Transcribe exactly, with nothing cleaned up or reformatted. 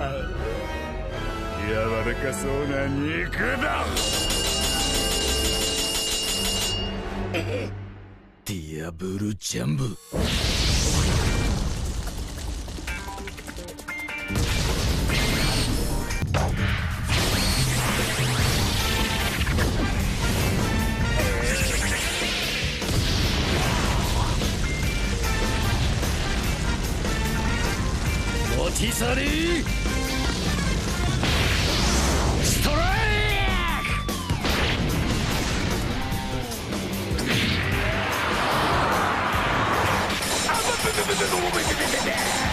柔らかそうな肉だ。ディアブルジャンブ。ロティサリーストライク。